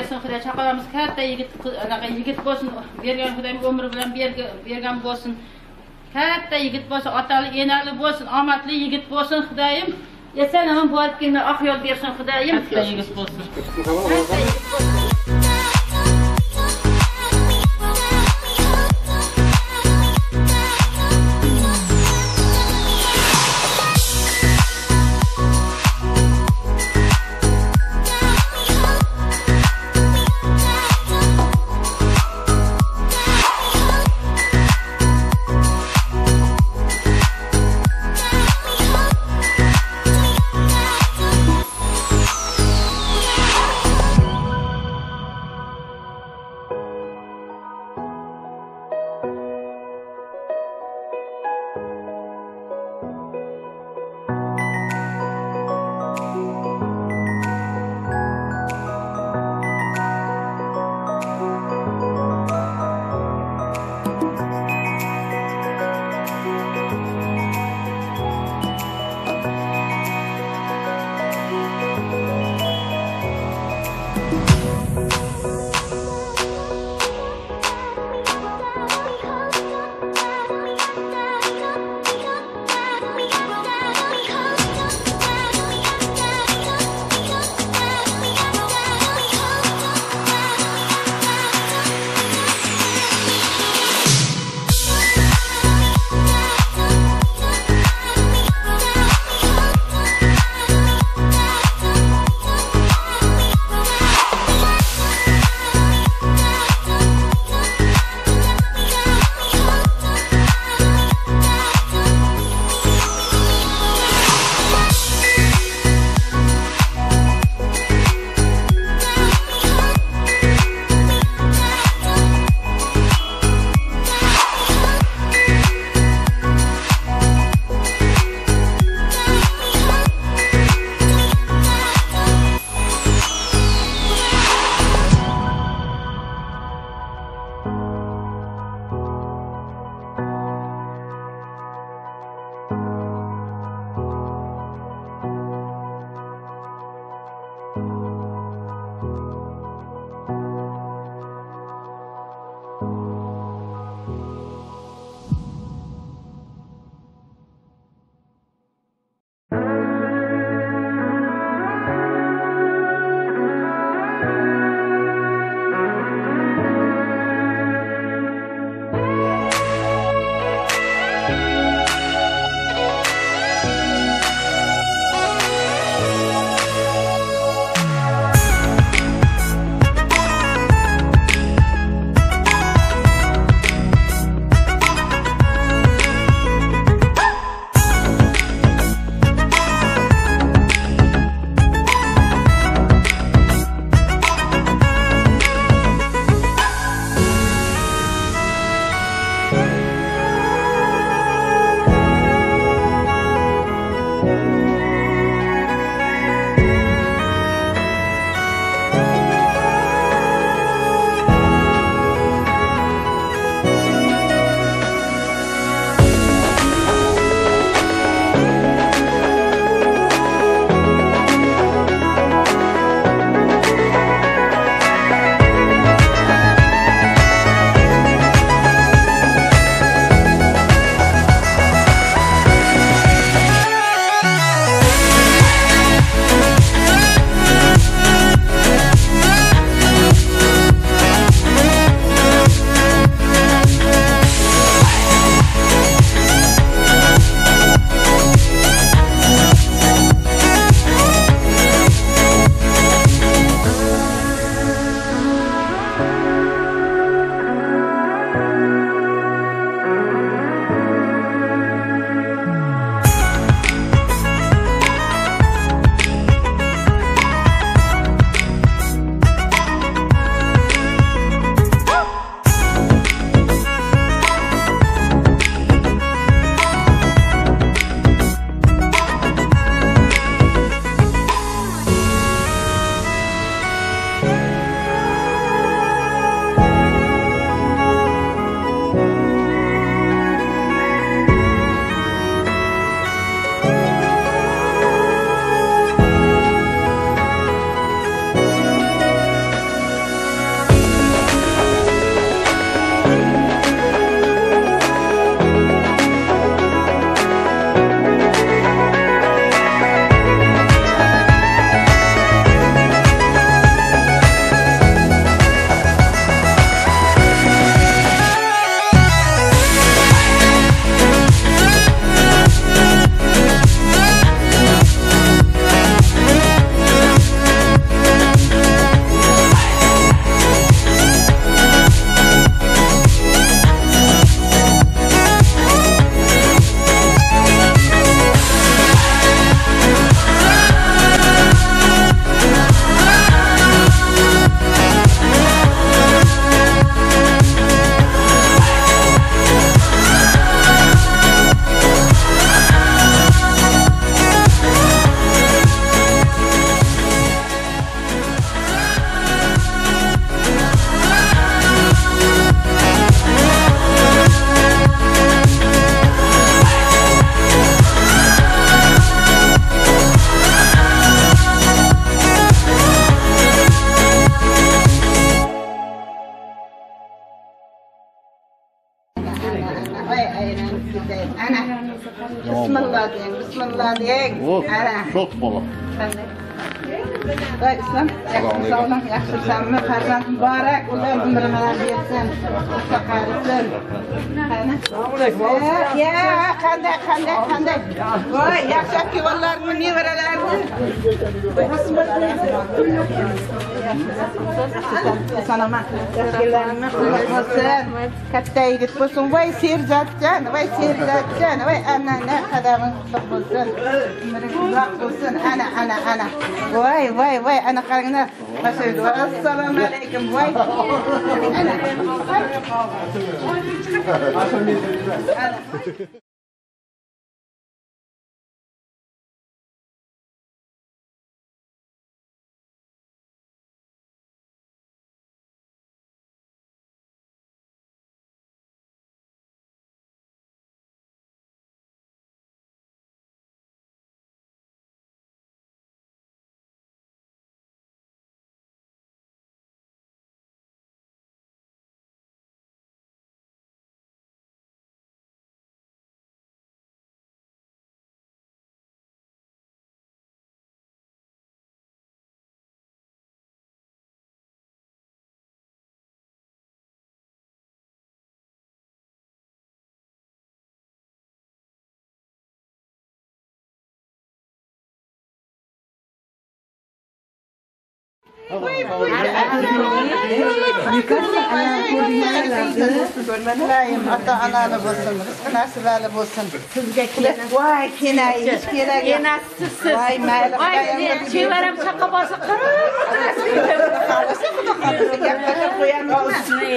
bersin Xudoy, chaqalamiz katta yigit, anaqa yigit bo'lsin, bergan Xudoyim umr bilan bergan bo'lsin. Katta yigit bo'lsin, otali, enali bo'lsin, omadli yigit bo'lsin Xudoyim. Eson-omon borib kelgan oq yo'l bersin Xudoyim. Katta yigit bo'lsin. Katta yigit bo'lsin. Çok bol. Vay İslam, sağ olun, yaxşısanmı? Farzand mübarek, ulan ömrüne versin, sakarsın. Ya, qanday. Vay, yaxshi ki vallarini nevaralarini. Sanaman, yaxshilarini qulluq olsun. Katta yigit bo'lsin, voy serjatjon, voy ana qadaming qutlug' bo'lsin. Umring uzoq bo'lsin, ana. Voy, ana qaranglar. Assalomu alaykum, voy. Ana. Ata-onalı bo'lsin, rizqi nasibali bo'lsin. Sizga voy, kenay, hech kerak yo'q. Enasisiz. Voy, mayli. Chevaram chaqa bo'lsa qara. Gaplashib qo'yamiz.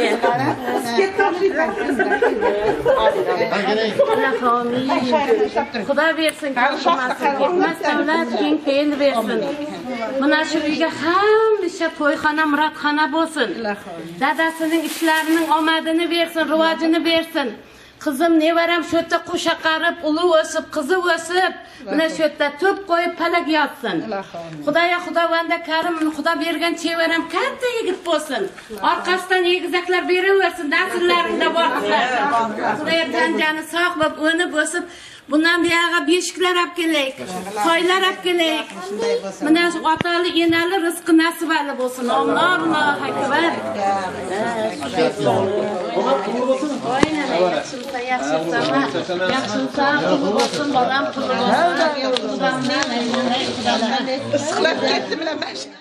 Xudo bersin, ketmas davlat keng fe'l bersin. Mana shu uyga hamisha to'yxona, murodxona bo'lsin. Dadasining ishlarining omadini bersin, rivojini bersin. Qizim nevaram shu yerda qo'sha qarib, ulug' o'sib, qizi o'sib, mana shu yerda to'p qo'yib palak yotsin. Xudoya Xudovanda Karim, Xudo bergan chevaram katta yigit bo'lsin. Orqasidan egizaklar beraversin, nasllarida boqsin. Xudoya tanjani sog' bo'lib, o'nib o'sib, bundan buyog'iga beshiklar olib kelaylik, soylar olib kelaylik. Mana shu otali, enali rizqi nasibali bo'lsin. Allohu akbar. Yaxshi bo'lsin, bolam qizim bo'lsin. Isqlab ketdi bilan mashina.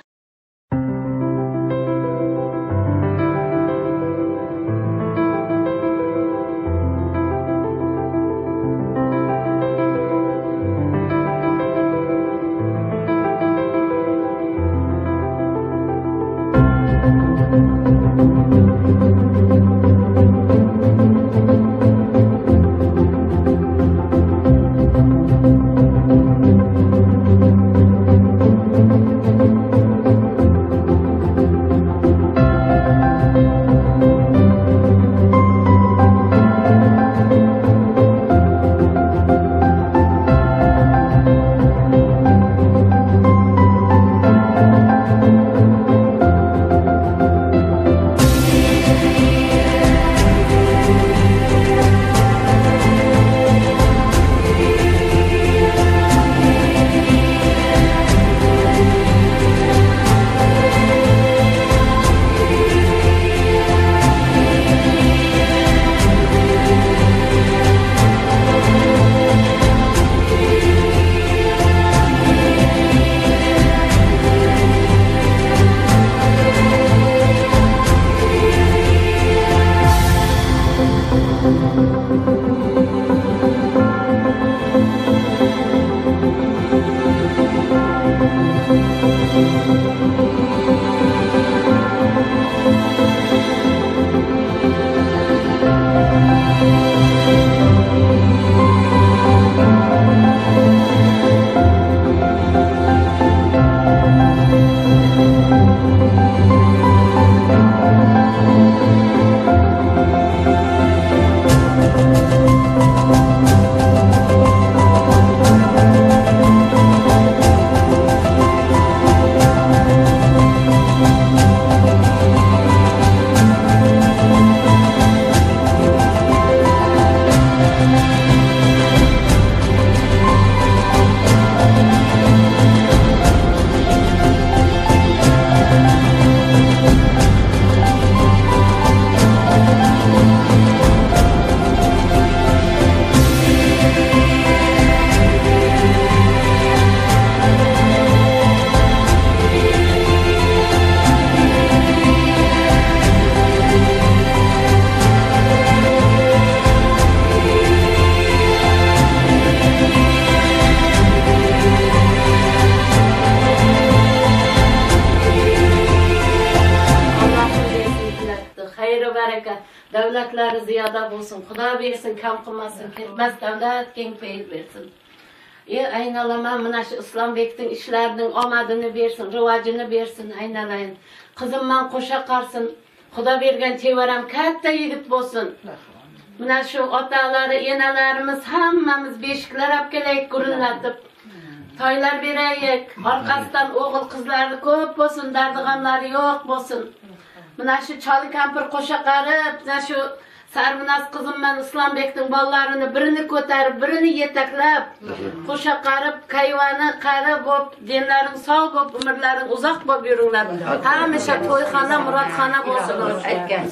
hayırı baraka, davlatlari ziyoda bo'lsin. Xudo bersin, kam qilmasin, ketmas davlat keng payt bersin. Aynalaman mana shu Islombekning ishlarining omadini bersin, rivojini bersin, aynalayin. Qizimman qo'sha qarsin. Xudo bergan chevaram katta yigit bo'lsin. Mana shu otalari, enalarimiz hammamiz beshiklar olib kelaylik gurillatib. Toylar beraylik. Orqasidan o'g'il qizlari ko'p bo'lsin, dardig'amlari yo'q bo'lsin. Mana shu choli kampir qo'sha qarib, mana shu Sarvinoz qizimman Islombekning bolalarini birini ko'tarib, birini yetaklab, qo'sha qarib, kayvoni qarib bo'lib, dinlaring sog' bo'lib, umrlaring uzoq bo'lib yuringlar. Hamisha to'yxona, murodxona bo'lsin aytgan.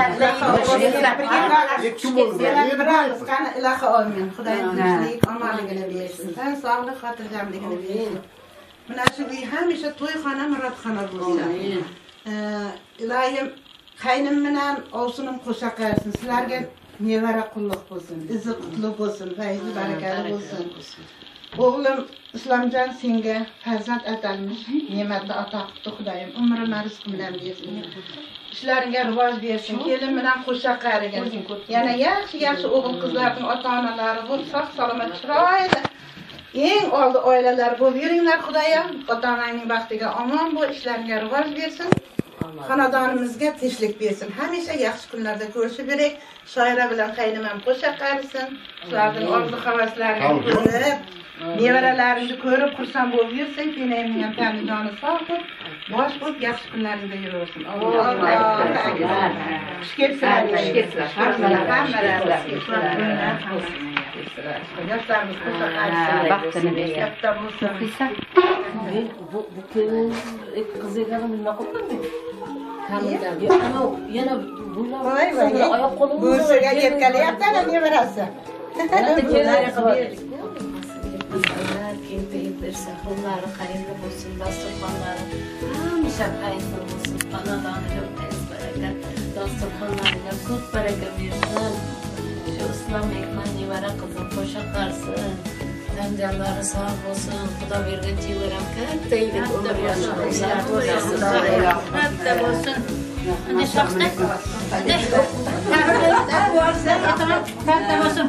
Qani ilohi olmin. Xudoy tinchlik, omonligini bersin. Tan sog'lik, xotirjamligini bersin. Mana shu uy hamisha to'yxona, murodxona bo'lsin. Ilohim qaynim bilan ovsinim qo'sha qarsin. Sizlarga nevara qulluq bo'lsin, izi qutlug' bo'lsin, fayzi barakali bo'lsin. O'g'lim Islomjon senga farzand atalmish, ne'matli ata qildi Xudoyim. Umrini rizq bilan bersin. Ishlaringga rivoj bersin. Kelin bilan qo'sha qarigin. Yana yaxshi o'g'il qizlarning ota-onalari bo'lib, sog' salomat chiroyli eng oldi oilalar bo'lib yuringlar Xudoyim. Ota-onangning baxtiga omon bo'l, ishlaringga rivoj bersin. Xonadonimizga tinchlik bersin. Hamisha yaxshi kunlarda ko'rishib yuring. Shoira bilan qaynimam qo'sha qarsin. Ularning orzu-havaslarini ko'rib, nevaralaringni ko'rib xursand bo'lib yursang, kenayning ham tani joni sog' bo'lib, bosh bo'lib yaxshi kunlaringda yuraversin. Alloh akbar. Xushketsizlar. Yoshlarimiz qo'sha qarsin. Baxtini bersin. Katta bo'lsin. Bu qiziga nima qildingmi? Yana oyoq qo'lim busiga yetkalyapti nevarasi. Qo'llari xayrli bo'lsin, dasturxonlari hamisha xayrli bo'lsin. Xonadoniga baraka, dasturxonlariga ko'p baraka bersin. Shu Islombekning nevara qizi qo'sha qarsin. Janjallari sog' bo'lsin. Xudo bergan chevaram katta yigit bo'lsin. Katta bo'lsin. Ana shoxda. Katta bo'lsin.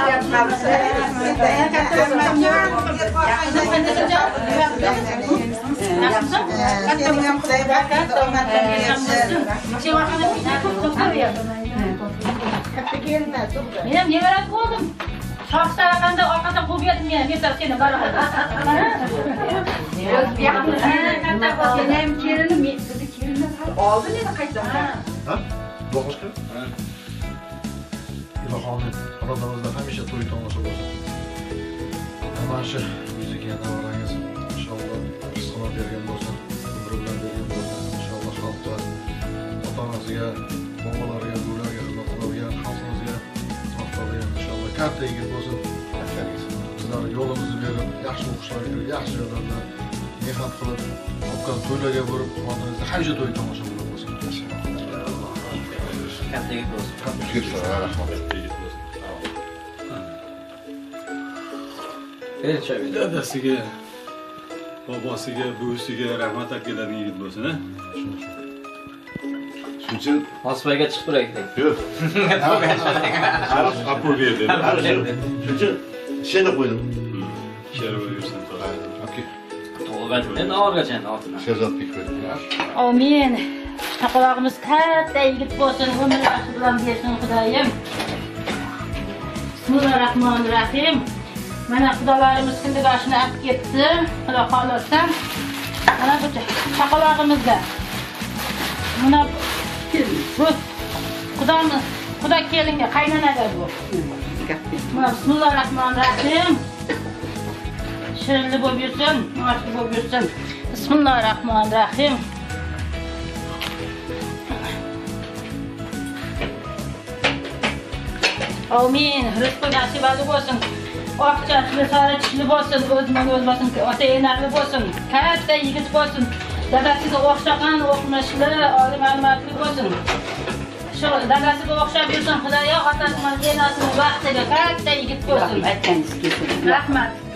Men nevara ko'rdim. Shoxsara qanday orqada qo'yib yedim men, yetar seni baravar. Katta bo'lsin. Ham kelinim, sizni kelinlar oldin yana qaytdim. Ha? Boqishga? Ha. Ilohim, xonadonimizda hamisha to'y tomosha bo'lsin. Mana shu bizga navarangiz inshaalloh rizqini bergan bo'lsin, umr bilan bergan bo'lsin. Inshaalloh xalqqa, ota-onasiga, bobolariga, bularga xizmat qiladigan xalqimizga maqtadigan inshaalloh katta yigit bo'lsin. Bizlar yo'limizni berib, yaxshi o'qishlarga kirib, yaxshi joylarda mehnat qilib, topgan to'ylarga borib, xonadonimizda hamisha to'y tomosha bo'lib bo'lsin. Katta yigit bo'lsin. Katta yigit bo'lsin. Dadasiga, bobosiga, buvisiga rahmat aytadigan yigit bo'lsin, ha? Shuncha Osmonga chiqib turaylik. yo'q. Apu berdi. Shuncha seni qo'ydim. Sherva yursin. Okey. Tug'ilgan endi orgacha ortidan. Sherzodbek qo'ydim. Amin. Chaqalog'imiz katta yigit bo'lsin, umr yaxshi bilan bersin Xudoyim. Bismillahirrohmanirrohim. Mana xudolarimiz kundoshini olib ketdi. Xudo xolasa. Mana bu chaqalog'imizga. Mana bu Xudo kelinga qaynanaga bu. Mana bismillahirrohmanirrohim. Shirinli bo'lib yursin, yaxshi bo'lib yursin. Bismillahirrohmanirrohim. Amin. Rizqi nasibali bo'lsin. Oqchasli, sari tishli bo'lsin, o'zman bo'lsin, ota-enali bo'lsin, katta yigit bo'lsin. Dadasiga o'xshagan, o'qimishli, oliy ma'lumotli bo'lsin. Shu dadasiga o'xshab yursin, Xudoyo otasining enasining vaqtiga katta yigit bo'lsin. Aytganingiz kelsin. Rahmat.